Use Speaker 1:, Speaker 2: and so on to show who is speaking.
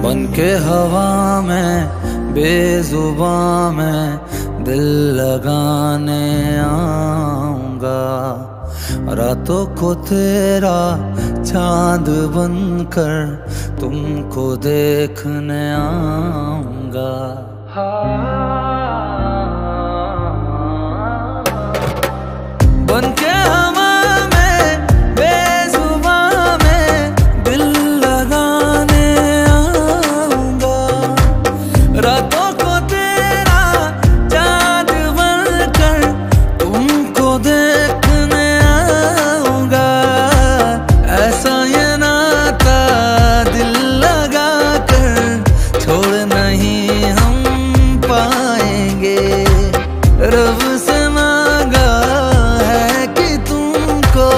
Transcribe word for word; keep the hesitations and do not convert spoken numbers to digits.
Speaker 1: बन के हवा में बेजुबां में दिल लगाने आऊंगा। रातों को तेरा चांद बनकर तुमको देखने आऊंगा।